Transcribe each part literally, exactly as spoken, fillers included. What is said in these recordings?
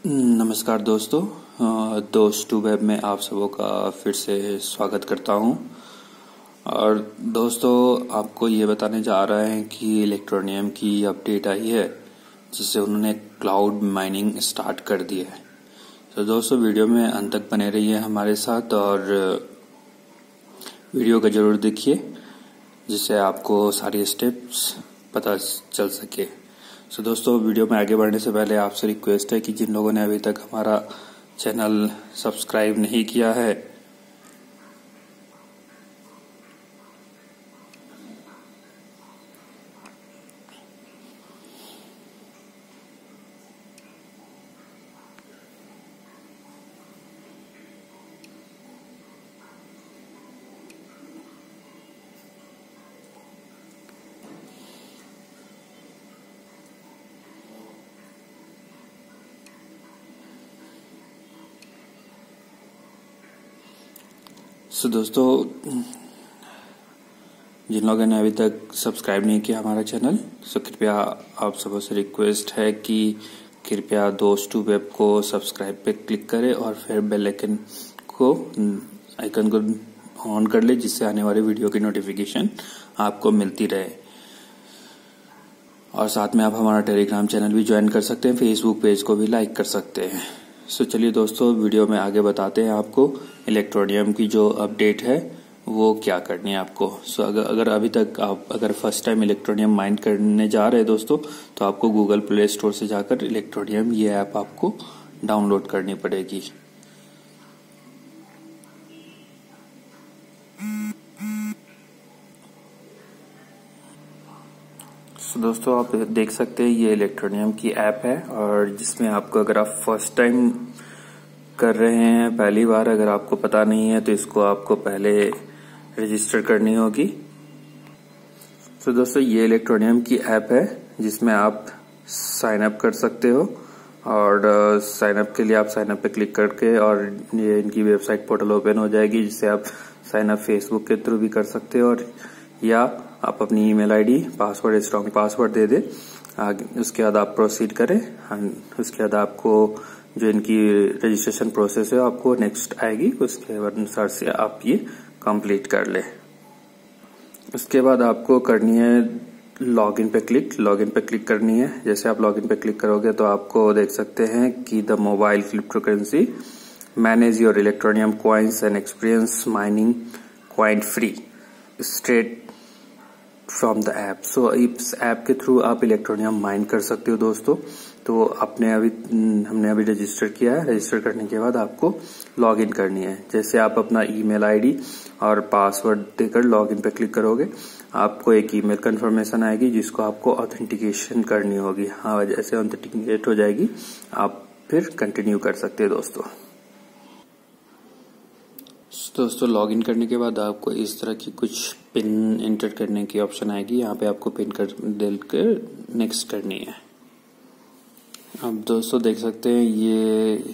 नमस्कार दोस्तों, दोस्त टू वेब में आप सबों का फिर से स्वागत करता हूं। और दोस्तों, आपको ये बताने जा रहा है कि इलेक्ट्रोनियम की अपडेट आई है जिससे उन्होंने क्लाउड माइनिंग स्टार्ट कर दी है। तो दोस्तों, वीडियो में अंत तक बने रहिए हमारे साथ और वीडियो को जरूर देखिए जिससे आपको सारी स्टेप्स पता चल सके। सो so, दोस्तों, वीडियो में आगे बढ़ने से पहले आपसे रिक्वेस्ट है कि जिन लोगों ने अभी तक हमारा चैनल सब्सक्राइब नहीं किया है सो so, दोस्तों, जिन लोगों ने अभी तक सब्सक्राइब नहीं किया हमारा चैनल, सो कृपया आप सबों से रिक्वेस्ट है कि कृपया दोस्त टू वेब को सब्सक्राइब पे क्लिक करें और फिर बेल आइकन को आइकन को ऑन कर ले जिससे आने वाले वीडियो की नोटिफिकेशन आपको मिलती रहे। और साथ में आप हमारा टेलीग्राम चैनल भी ज्वाइन कर सकते हैं, फेसबुक पेज को भी लाइक कर सकते हैं। सो so, चलिए दोस्तों, वीडियो में आगे बताते हैं आपको इलेक्ट्रोनियम की जो अपडेट है वो क्या करनी है आपको। सो so, अगर अगर अभी तक आप अगर फर्स्ट टाइम इलेक्ट्रोनियम माइन करने जा रहे हैं दोस्तों, तो आपको गूगल प्ले स्टोर से जाकर इलेक्ट्रोनियम ये ऐप आपको डाउनलोड करनी पड़ेगी। तो दोस्तों, आप देख सकते हैं ये इलेक्ट्रोनियम की ऐप है और जिसमें आपको अगर आप फर्स्ट टाइम कर रहे हैं, पहली बार अगर आपको पता नहीं है तो इसको आपको पहले रजिस्टर करनी होगी। तो दोस्तों, ये इलेक्ट्रोनियम की ऐप है जिसमें आप साइन अप कर सकते हो और साइन अप के लिए आप साइन अप पे क्लिक करके और ये इनकी वेबसाइट पोर्टल ओपन हो जाएगी जिससे आप साइन अप फेसबुक के थ्रू भी कर सकते हो और या आप अपनी email ID password strong password दे दे। आगे उसके बाद आप प्रोसीड करें। उसके बाद आपको जो इनकी रजिस्ट्रेशन प्रोसेस है आपको नेक्स्ट आएगी, उसके अनुसार से आप ये कंप्लीट कर ले। उसके बाद आपको करनी है लॉगिन पे क्लिक लॉगिन पे क्लिक करनी है। जैसे आप लॉगिन पे क्लिक करोगे तो आपको देख सकते हैं कि the mobile cryptocurrency manage your Electroneum coins and experience mining coin free straight from the app. So इस ऐप के थ्रू आप इलेक्ट्रोनियम माइन कर सकते हो दोस्तों। तो आपने अभी हमने अभी रजिस्टर किया है। रजिस्टर करने के बाद आपको लॉगिन करनी है। जैसे आप अपना ईमेल आईडी और पासवर्ड देकर लॉगिन पे क्लिक करोगे, आपको एक ईमेल कंफर्मेशन आएगी जिसको आपको ऑथेंटिकेशन करनी होगी। हाँ, जैसे ऑथेंटिकेट हो जाएगी आप फिर कंटिन्यू कर सकते हैं दोस्तों। दोस्तों, लॉगिन करने के बाद आपको इस तरह की कुछ पिन एंटर करने की ऑप्शन आएगी। यहाँ पे आपको पिन कर देकर नेक्स्ट करनी है। अब दोस्तों देख सकते हैं ये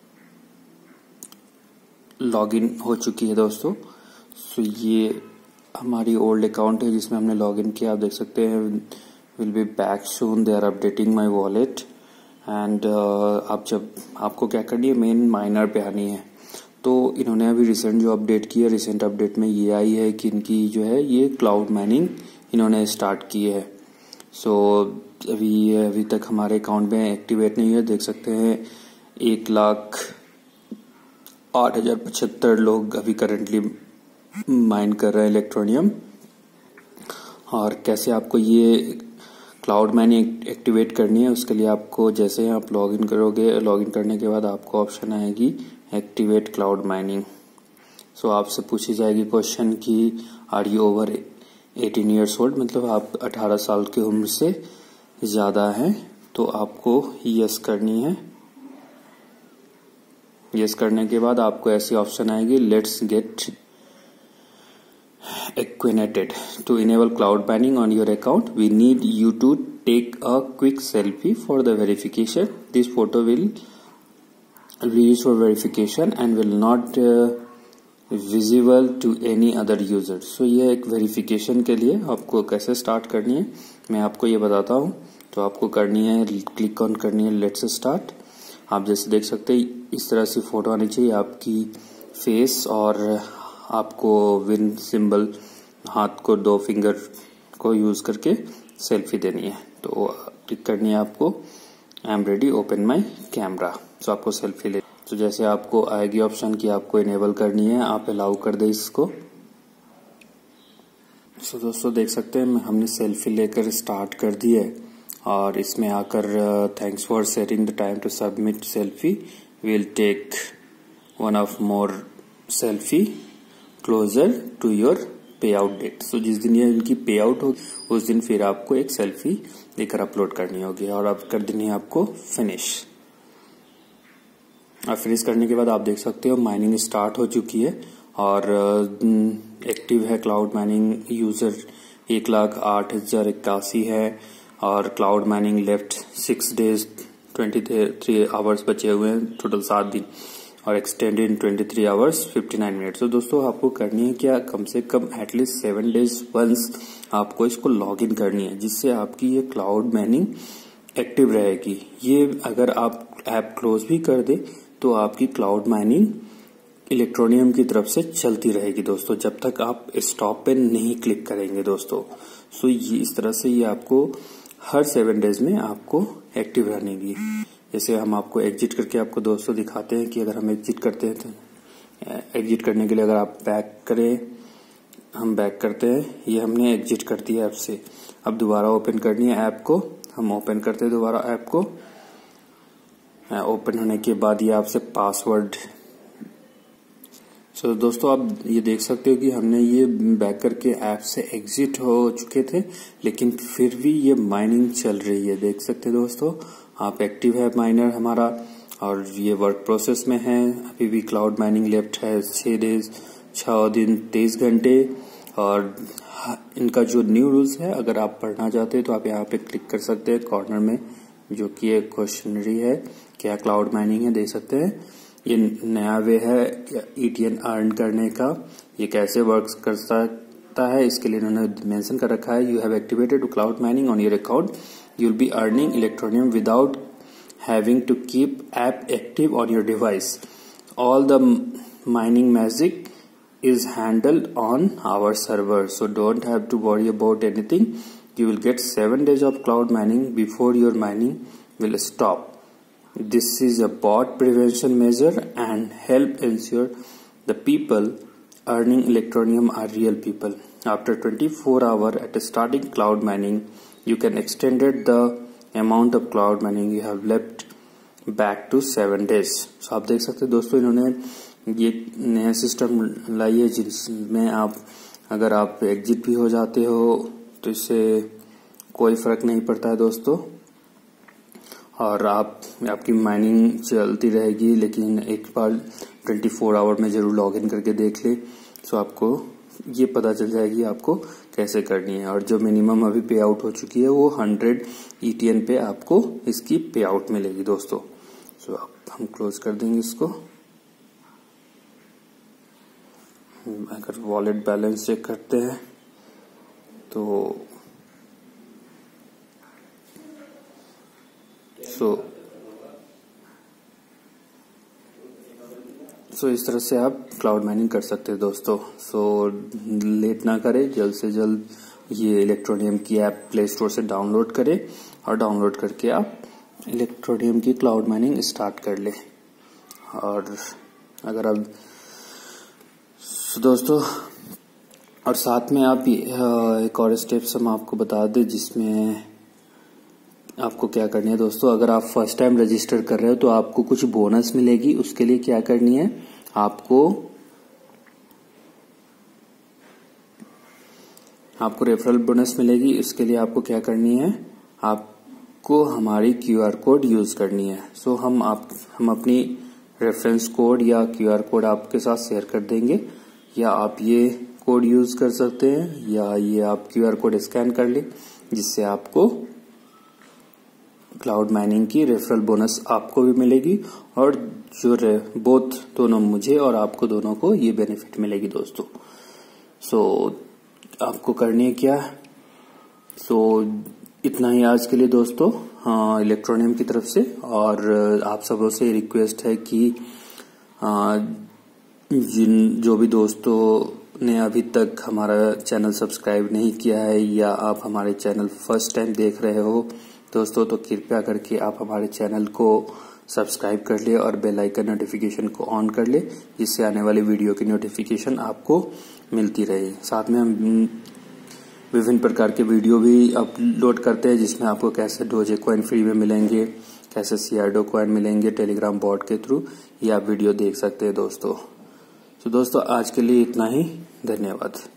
लॉगिन हो चुकी है दोस्तों। सो ये हमारी ओल्ड अकाउंट है जिसमें हमने लॉगिन किया। आप देख सकते हैं will be back soon, they are updating my wallet and आप जब आपको क्या करनी है, मेन माइनर पे आनी है। तो इन्होंने अभी रिसेंट जो अपडेट की है, रिसेंट अपडेट में ये आई है कि इनकी जो है ये क्लाउड माइनिंग इन्होंने स्टार्ट की है। सो so, अभी अभी तक हमारे अकाउंट में एक्टिवेट नहीं है। देख सकते हैं एक लाख आठ हजार पचहत्तर लोग अभी करंटली माइन कर रहे हैं इलेक्ट्रोनियम। और कैसे आपको ये क्लाउड माइनिंग एक्टिवेट करनी है, उसके लिए आपको जैसे आप लॉगिन करोगे, लॉगिन करने के बाद आपको ऑप्शन आएगी एक्टिवेट क्लाउड माइनिंग। सो आपसे पूछी जाएगी क्वेश्चन कि are you over eighteen years old, मतलब आप अठारह साल की उम्र से ज्यादा हैं। तो आपको यस करनी है। यस करने के बाद आपको ऐसी ऑप्शन आएगी let's get acquainted to enable cloud mining on your account. We need you to take a quick selfie for the verification. This photo will be used for verification and will not uh, visible to any other user. So ये एक verification के लिए आपको कैसे start करनी है मैं आपको ये बताता हूँ। तो आपको करनी है क्लिक ऑन करनी है लेट्स स्टार्ट। आप जैसे देख सकते हैं इस तरह से फोटो आनी चाहिए आपकी फेस, और आपको विन सिंबल हाथ को दो फिंगर को यूज करके सेल्फी देनी है। तो क्लिक करनी है आपको I am ready open my camera. तो आपको सेल्फी ले, तो जैसे आपको आएगी ऑप्शन कि आपको इनेबल करनी है, आप अलाउ कर दे इसको। सो दोस्तों देख सकते हैं हमने सेल्फी लेकर स्टार्ट कर दी है, और इसमें आकर thanks for setting the time to submit selfie, will take one of more selfie closer to your payout date. So जिस दिन ये इनकी पे आउट होगी उस दिन फिर आपको एक सेल्फी लेकर अपलोड करनी होगी, और अब कर देनी है आपको फिनिश। और फिनिश करने के बाद आप देख सकते हो माइनिंग स्टार्ट हो चुकी है, और एक्टिव है क्लाउड माइनिंग यूजर एक लाख आठ हजार इक्यासी है, और cloud mining left six days twenty three hours बचे हुए हैं, टोटल सात दिन, और extended in twenty three hours fifty nine minute. तो दोस्तों आपको करनी है क्या, कम से कम एटलीस्ट सेवन डेज वंस आपको इसको लॉग इन करनी है, जिससे आपकी ये क्लाउड माइनिंग एक्टिव रहेगी। ये अगर आप ऐप क्लोज भी कर दे तो आपकी क्लाउड माइनिंग इलेक्ट्रोनियम की तरफ से चलती रहेगी दोस्तों, जब तक आप स्टॉप पे नहीं क्लिक करेंगे दोस्तों। सो ये इस तरह से ये आपको हर सेवन डेज में आपको एक्टिव रहेगी। जैसे हम आपको एग्जिट करके आपको दोस्तों दिखाते हैं कि अगर हम एग्जिट करते हैं तो एग्जिट करने के लिए अगर आप बैक करें, हम बैक करते हैं, ये हमने एग्जिट कर दिया ऐप से। अब दोबारा ओपन करनी है ऐप को, हम ओपन करते हैं दोबारा ऐप को। ओपन होने के बाद ये आपसे पासवर्ड। सो so, दोस्तों आप ये देख सकते हो कि हमने ये बैक करके ऐप से एग्जिट हो चुके थे, लेकिन फिर भी ये माइनिंग चल रही है। देख सकते हैं दोस्तों आप, एक्टिव है माइनर हमारा, और ये वर्क प्रोसेस में है। अभी भी क्लाउड माइनिंग लेफ्ट है छह डेज छह दिन तेईस घंटे। और इनका जो न्यू रूल्स है अगर आप पढ़ना चाहते हैं तो आप यहाँ पे क्लिक कर सकते हैं कॉर्नर में, जो कि एक क्वेश्चनरी है क्या क्लाउड माइनिंग है, देख सकते हैं। ये नया वे है ईटीएन अर्न करने का, ये कैसे वर्क करता है इसके लिए इन्होंने मेंशन कर रखा है। You have activated cloud mining on your account, you will be earning Electroneum without having to keep app active on your device. All the mining magic is handled on our server, so don't have to worry about anything. You will get seven days of cloud mining before your mining will stop. This is a bot prevention measure and help ensure the people earning electronium are real people. After twenty-four hour at starting cloud mining, you can extend the amount of cloud mining you have left back to seven days. So आप देख सकते हैं दोस्तों इन्होंने ये नया system लाई है जिसमें आप अगर आप एग्जिट भी हो जाते हो तो इससे कोई फर्क नहीं पड़ता है दोस्तों, और आप आपकी माइनिंग चलती रहेगी। लेकिन एक बार चौबीस आवर में जरूर लॉगिन करके देख ले, तो आपको ये पता चल जाएगी आपको कैसे करनी है। और जो मिनिमम अभी पे आउट हो चुकी है वो हंड्रेड ईटीएन पे आपको इसकी पे आउट मिलेगी दोस्तों। सो अब हम क्लोज कर देंगे इसको। अगर वॉलेट बैलेंस चेक करते हैं तो सो सो इस तरह से आप क्लाउड माइनिंग कर सकते हैं दोस्तों। सो लेट ना करें, जल्द से जल्द ये इलेक्ट्रोनियम की ऐप प्ले स्टोर से डाउनलोड करें, और डाउनलोड करके आप इलेक्ट्रोनियम की क्लाउड माइनिंग स्टार्ट कर ले। और अगर आप तो दोस्तों और साथ में आप एक और स्टेप्स हम आपको बता दें जिसमें आपको क्या करनी है दोस्तों। अगर आप फर्स्ट टाइम रजिस्टर कर रहे हो तो आपको कुछ बोनस मिलेगी। उसके लिए क्या करनी है, आपको आपको रेफरल बोनस मिलेगी। इसके लिए आपको क्या करनी है, आपको हमारी क्यूआर कोड यूज करनी है। सो हम आप हम अपनी रेफरेंस कोड या क्यूआर कोड आपके साथ शेयर कर देंगे, या आप ये कोड यूज कर सकते हैं, या ये आप क्यूआर कोड स्कैन कर ले, जिससे आपको क्लाउड माइनिंग की रेफरल बोनस आपको भी मिलेगी, और जो बोथ दोनों मुझे और आपको दोनों को ये बेनिफिट मिलेगी दोस्तों। सो आपको करनी है क्या, सो इतना ही आज के लिए दोस्तों। इलेक्ट्रोनियम की तरफ से। और आप सबों से रिक्वेस्ट है कि आ, जिन जो भी दोस्तों ने अभी तक हमारा चैनल सब्सक्राइब नहीं किया है या आप हमारे चैनल फर्स्ट टाइम देख रहे हो दोस्तों, तो कृपया करके आप हमारे चैनल को सब्सक्राइब कर ले और बेल आइकन नोटिफिकेशन को ऑन कर ले, जिससे आने वाली वीडियो की नोटिफिकेशन आपको मिलती रहे। साथ में हम विभिन्न प्रकार के वीडियो भी अपलोड करते हैं, जिसमें आपको कैसे डोजे कॉइन फ्री में मिलेंगे, कैसे सीआरडो कॉइन मिलेंगे टेलीग्राम बॉट के थ्रू, ये आप वीडियो देख सकते हैं दोस्तों। तो दोस्तों आज के लिए इतना ही, धन्यवाद।